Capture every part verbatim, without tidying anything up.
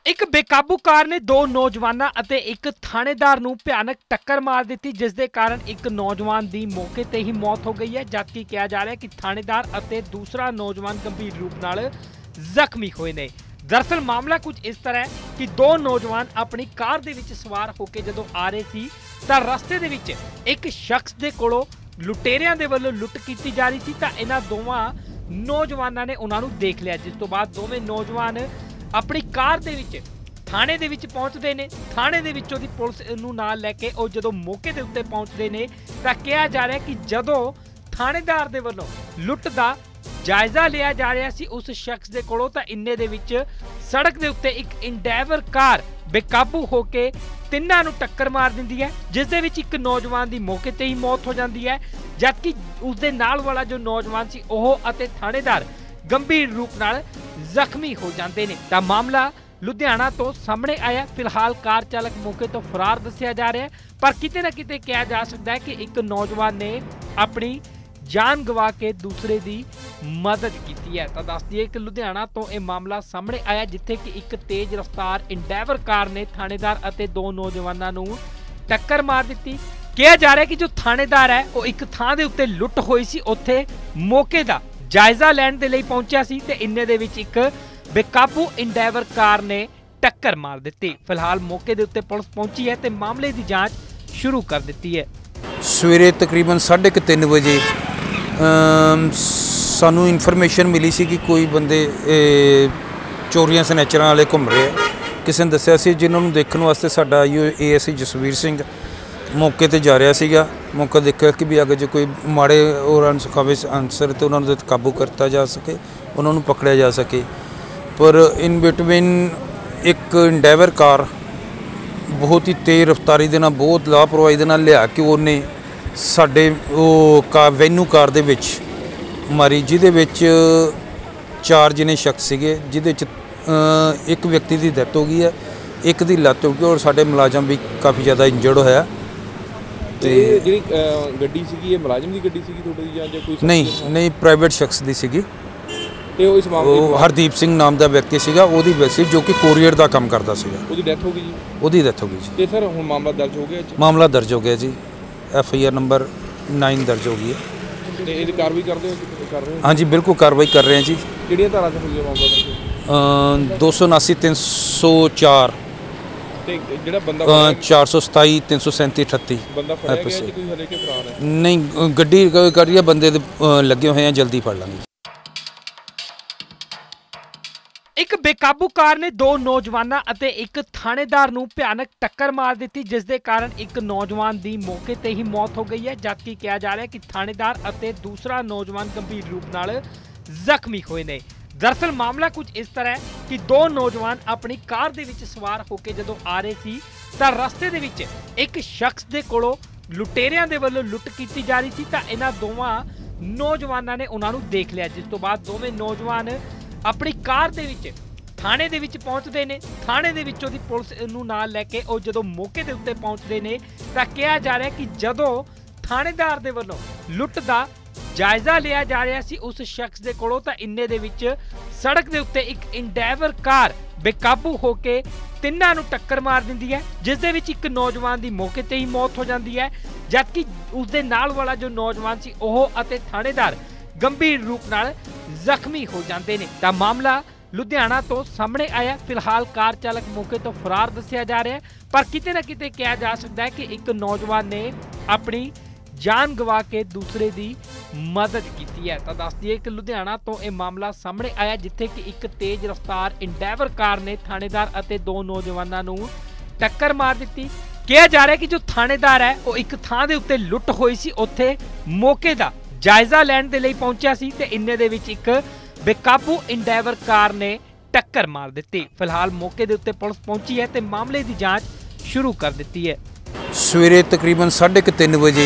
एक बेकाबू कार ने दो नौजवानों ਅਤੇ एक थानेदार ਨੂੰ ਭਿਆਨਕ टक्कर मार ਦਿੱਤੀ जिस दे कारण एक नौजवान ਦੀ मौके ਤੇ ही मौत हो गई है जबकि ਕਿਹਾ जा रहा है कि थानेदार ਅਤੇ दूसरा नौजवान गंभीर रूप ਨਾਲ ਜ਼ਖਮੀ ਹੋਏ ਨੇ। दरअसल मामला कुछ इस तरह है कि दो नौजवान अपनी कार ਦੇ ਵਿੱਚ ਸਵਾਰ ਹੋ ਕੇ ਜਦੋਂ ਆ ਰਹੇ ਸੀ ਤਾਂ ਰਸਤੇ ਦੇ ਵਿੱਚ ਇੱਕ ਸ਼ਖਸ ਦੇ ਕੋਲੋਂ ਲੁਟੇਰਿਆਂ ਦੇ ਵੱਲੋਂ ਲੁੱਟ ਕੀਤੀ ਜਾ ਰਹੀ ਸੀ ਤਾਂ ਇਹਨਾਂ ਦੋਵਾਂ ਨੌਜਵਾਨਾਂ ਨੇ ਉਹਨਾਂ ਨੂੰ ਦੇਖ ਲਿਆ ਜਿਸ ਤੋਂ ਬਾਅਦ ਦੋਵੇਂ ਨੌਜਵਾਨ अपनी कार दे विच थाने दे विच पहुंचते ने। थाने दे विचों दी पुलिस नूं नाल लैके और जदों मौके दे उत्ते पहुंचते ने तां कहा जा रहा है कि जदों थानेदार दे वल्लों लुੱਟ दा जायजा लिया जा रहा सी उस शख्स दे कोलों तां इन्ने दे विच सड़क दे उत्ते एक इंडेवर कार बेकाबू होके तिन्नां नूं टक्कर मार दिंदी है जिस दे विच एक नौजवान दी मौके ते ही मौत हो जाती है जबकि उस दे नाल वाला जो नौजवान सी ओह अते थानेदार गंभीर रूप नाल ਜ਼ਖਮੀ हो जाते हैं। तो मामला लुधियाना तो सामने आया। फिलहाल कार चालक मौके तो फरार दस्या जा रहा है पर किते ना किते कहा जा सकता है कि एक नौजवान ने अपनी जान गवा के दूसरे की मदद की है। तो दस दिए कि लुधियाना तो यह मामला सामने आया जिथे कि एक तेज रफ्तार इंडेवर कार ने थानेदार और दो नौजवानों नूं टक्कर मार दी। कहा जा रहा है कि जो थानेदार है वो एक थां दे उत्ते लुੱਟ होई सी उत्थे मौके का जायजा लैण दे लई पहुंचा सी ते इन्ने दे विच एक बेकाबू इंडेवर कार ने टक्कर मार दी। फिलहाल मौके दे उत्ते पुलिस पहुंची है ते मामले की जांच शुरू कर दी है। सवेरे तकरीबन साढ़े क तीन बजे सानू इन्फॉर्मेशन मिली सी कि कोई बंदे चोरियां सनैचरां वाले घूम रहे हैं। किसी ने दस्सिया सी जिन्हां नूं देखण वास्ते साडा A S I Jasvir Singh मौके ते जा रहा सीगा। मौका देखा कि भी अगर जो कोई माड़े और अनसुखावे आंसर तो उन्होंने काबू करता जा सके उन्होंने पकड़ा जा सके पर इन बिटवीन एक इंडेवर कार बहुत ही तेज़ रफ्तारी दे नाल बहुत लापरवाही दे नाल लिया कि उन्हें साडे का वैन्यू कार दे विच मारी जिहदे विच चार जिने शख्स सीगे जिहदे विच एक व्यक्ति की डेथ हो गई है एक दी लत्त हो गई और साडे मुलाजम भी काफ़ी ज़्यादा इंजर्ड होया। ਤੇ ਜਿਹੜੀ ਗੱਡੀ ਸੀਗੀ ਇਹ ਮੁਲਾਜ਼ਮ ਦੀ ਗੱਡੀ ਸੀਗੀ ਤੁਹਾਡੀ ਜਾਂ ਜਾਂ ਕੋਈ ਨਹੀਂ ਨਹੀਂ ਪ੍ਰਾਈਵੇਟ ਸ਼ਖਸ ਦੀ ਸੀਗੀ ਤੇ ਉਹ ਇਸ ਮਾਮਲੇ ਉਹ ਹਰਦੀਪ ਸਿੰਘ ਨਾਮ ਦਾ ਵਿਅਕਤੀ ਸੀਗਾ ਉਹਦੀ ਵੈਸੇ ਜੋ ਕਿ ਕੋਰੀਅਰ ਦਾ ਕੰਮ ਕਰਦਾ ਸੀਗਾ। ਉਹਦੀ ਡੈਥ ਹੋ ਗਈ ਜੀ। ਉਹਦੀ ਡੈਥ ਹੋ ਗਈ ਜੀ। ਤੇ ਸਰ ਹੁਣ ਮਾਮਲਾ ਦਰਜ ਹੋ ਗਿਆ ਜੀ। ਮਾਮਲਾ ਦਰਜ ਹੋ ਗਿਆ ਜੀ। ਐਫ ਆਈ ਆਰ ਨੰਬਰ ਨੌਂ ਦਰਜ ਹੋ ਗਈ ਹੈ ਤੇ ਇਹਦੀ ਕਾਰਵਾਈ ਕਰਦੇ ਹੋ ਕਰ ਰਹੇ ਹੋ? ਹਾਂਜੀ ਬਿਲਕੁਲ ਕਾਰਵਾਈ ਕਰ ਰਹੇ ਹਾਂ ਜੀ। ਕਿਹੜੀਆਂ ਧਾਰਾ ਤੇ ਹੋਈ ਹੈ ਮਾਮਲਾ ਦਰਜ? ਦੋ ਸੌ ਉਨਾਸੀ ਤਿੰਨ ਸੌ ਚਾਰ ਜਿਹੜਾ ਬੰਦਾ ਚਾਰ ਸੌ ਸਤਾਈ ਤਿੰਨ ਸੌ ਸੈਂਤੀ ਅਠੱਤੀ ਬੰਦਾ ਫੜਿਆ ਗਿਆ ਕਿ ਕੋਈ ਹਲੇ ਕੇ ਫਰਾਰ ਹੈ? ਨਹੀਂ ਗੱਡੀ ਕਰ ਰਹੀ ਹੈ ਬੰਦੇ ਲੱਗੇ ਹੋਏ ਆ ਜਲਦੀ ਫੜ ਲਾਂਗੇ। एक बेकाबू कार ने दो नौजवानों ਅਤੇ एक थानेदार ਨੂੰ ਭਿਆਨਕ टक्कर मार ਦਿੱਤੀ जिस दे कारण एक नौजवान ਦੀ मौके ਤੇ ही मौत हो गई है जबकि कहा जा रहा है कि थानेदार ਅਤੇ दूसरा नौजवान गंभीर रूप ਨਾਲ ਜ਼ਖਮੀ ਹੋਏ ਨੇ। दरअसल मामला कुछ इस तरह है कि दो नौजवान अपनी कार ਦੇ ਵਿੱਚ ਸਵਾਰ ਹੋ ਕੇ ਜਦੋਂ ਆ ਰਹੇ ਸੀ ਤਾਂ ਰਸਤੇ ਦੇ ਵਿੱਚ ਇੱਕ ਸ਼ਖਸ ਦੇ ਕੋਲੋਂ ਲੁਟੇਰਿਆਂ ਦੇ ਵੱਲੋਂ ਲੁੱਟ ਕੀਤੀ ਜਾ ਰਹੀ ਸੀ ਤਾਂ ਇਹਨਾਂ ਦੋਵਾਂ ਨੌਜਵਾਨਾਂ ਨੇ ਉਹਨਾਂ ਨੂੰ ਦੇਖ ਲਿਆ ਜਿਸ ਤੋਂ ਬਾਅਦ ਦੋਵੇਂ ਨੌਜਵਾਨ अपनी कार दे विच थाने दे विच पहुंचते ने। थाने दे विचों दी पुलिस नूं नाल लैके और जदों मौके दे उत्ते पहुंचते ने तां कहा जा रहा है कि जदों थानेदार दे वल्लों लुੱਟ दा जायजा लिया जा रहा सी उस शख्स दे कोलों तां इन्ने दे विच सड़क दे उत्ते एक इंडेवर कार बेकाबू होके तिन्नां नूं टक्कर मार दिंदी है जिस दे विच एक नौजवान दी मौके ते ही मौत हो जाती है जबकि उस दे नाल वाला जो नौजवान सी ओह अते थानेदार गंभीर रूप नाल ਜ਼ਖਮੀ हो जाते हैं। तो मामला लुधियाना तो सामने आया। फिलहाल कार चालक मौके तो फरार दस्या जा रहा है पर किते ना किते कहा जा सकता है कि एक नौजवान ने अपनी जान गवा के दूसरे की मदद की है। तो दस दिए कि लुधियाना तो यह मामला सामने आया जिथे कि एक तेज रफ्तार इंडेवर कार ने थानेदार और दो नौजवानों नूं टक्कर मार दी। कहा जा रहा है कि जो थानेदार है वो एक थां दे उत्ते लुੱਟ होई सी उत्थे मौके का जायजा लैण दे लई पहुंचा सी ते इन्ने दे विच एक बेकाबू इंडेवर कार ने टक्कर मार दी। फिलहाल मौके दे उत्ते पुलिस पहुंची है ते मामले की जांच शुरू कर दी है। सवेरे तकरीबन साढ़े क तीन बजे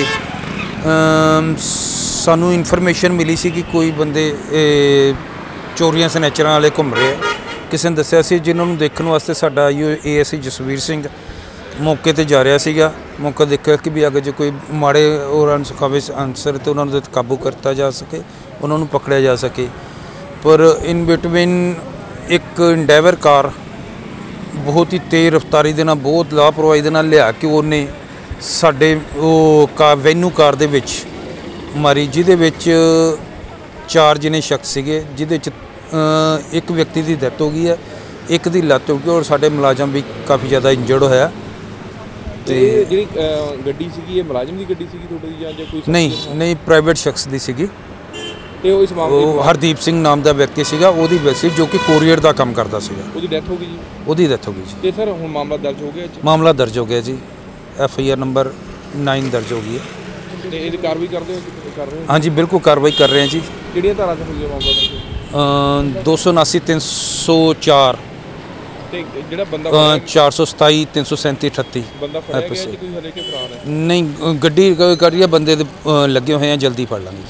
सानू इन्फॉर्मेशन मिली सी कि कोई बंदे चोरियां सनैचरां वाले घूम रहे हैं। किसी ने दस्सिया सी जिन्हां नूं देखण वास्ते साडा A S I Jasvir Singh मौके ते जा रहा सीगा। मौका देखा कि भी अगर जो कोई माड़े और अनसुखावे आंसर तो उन्होंने काबू करता जा सके उन्होंने पकड़ा जा सके पर इन बिटवीन एक इंडेवर कार ਬਹੁਤ ਹੀ ਤੇਜ਼ ਰਫ਼ਤਾਰੀ ਦੇ ਨਾਲ ਬਹੁਤ ਲਾਪਰਵਾਹੀ ਦੇ ਨਾਲ ਲਿਆ ਕੇ ਉਹਨੇ ਸਾਡੇ ਉਹ ਕਾ ਵੈਨੂ ਕਾਰ ਦੇ ਵਿੱਚ ਮਾਰੀ, ਜਿਹਦੇ ਵਿੱਚ ਚਾਰ ਜਿਹਨੇ ਸ਼ਖਸ ਸੀਗੇ, ਜਿਹਦੇ ਵਿੱਚ ਅ, ਇੱਕ ਵਿਅਕਤੀ ਦੀ ਡੈਥ ਹੋ ਗਈ ਹੈ, ਇੱਕ ਦੀ ਲੱਤ ਹੋ ਗਈ ਔਰ ਸਾਡੇ ਮੁਲਾਜ਼ਮ ਵੀ ਕਾਫੀ ਜ਼ਿਆਦਾ ਇੰਜਰਡ ਹੋਇਆ। ਤੇ ਜਿਹੜੀ ਅ, ਗੱਡੀ ਸੀਗੀ ਇਹ ਮੁਲਾਜ਼ਮ ਦੀ ਗੱਡੀ ਸੀਗੀ ਤੁਹਾਡੀ ਜਾਂ ਜਾਂ ਕੋਈ ਨਹੀਂ ਨਹੀਂ ਪ੍ਰਾਈਵੇਟ ਸ਼ਖਸ ਦੀ ਸੀਗੀ। ਤੇ ਉਹ ਇਸ ਮਾਮਲੇ ਉਹ ਹਰਦੀਪ ਸਿੰਘ ਨਾਮ ਦਾ ਵਿਅਕਤੀ ਸੀਗਾ, ਉਹਦੀ ਵੈਸੇ ਜੋ ਕਿ ਕੋਰੀਅਰ ਦਾ ਕੰਮ ਕਰਦਾ ਸੀਗਾ। ਉਹਦੀ ਡੈਥ ਹੋ ਗਈ ਜੀ? ਉਹਦੀ ਡੈਥ ਹੋ ਗਈ ਜੀ। ਤੇ ਸਰ ਹੁਣ ਮਾਮਲਾ ਦਰਜ ਹੋ ਗਿਆ? ਮਾਮਲਾ ਦਰਜ ਹੋ ਗਿਆ ਜੀ, ਐਫ ਆਈ ਆਰ ਨੰਬਰ ਨੌਂ ਦਰਜ ਹੋ ਗਈ ਹੈ। ਤੇ ਇਹਦੀ ਕਾਰਵਾਈ ਕਰਦੇ ਹੋ ਕਰ ਰਹੇ ਹੋ? ਹਾਂਜੀ ਬਿਲਕੁਲ ਕਾਰਵਾਈ ਕਰ ਰਹੇ ਹਾਂ ਜੀ। ਕਿਹੜੀਆਂ ਧਾਰਾ 'ਚ ਹੋਈ ਹੈ ਮਾਮਲਾ ਦਰਜ? ਦੋ ਸੌ ਉਨਾਸੀ ਤਿੰਨ ਸੌ ਚਾਰ, ਤੇ ਜਿਹੜਾ ਬੰਦਾ ਚਾਰ ਸੌ ਸਤਾਈ ਤਿੰਨ ਸੌ ਸੈਂਤੀ ਅਠੱਤੀ। ਬੰਦਾ ਫੜਿਆ ਗਿਆ ਜੀ ਕੋਈ ਹਲੇ ਕਿ ਫਰਾਰ ਹੈ? ਨਹੀਂ, ਗੱਡੀ ਕਰੀਏ ਬੰਦੇ ਦੇ ਅ, ਲੱਗੇ ਹੋਏ ਆ, ਜਲਦੀ ਫੜ ਲਾਂਗੇ।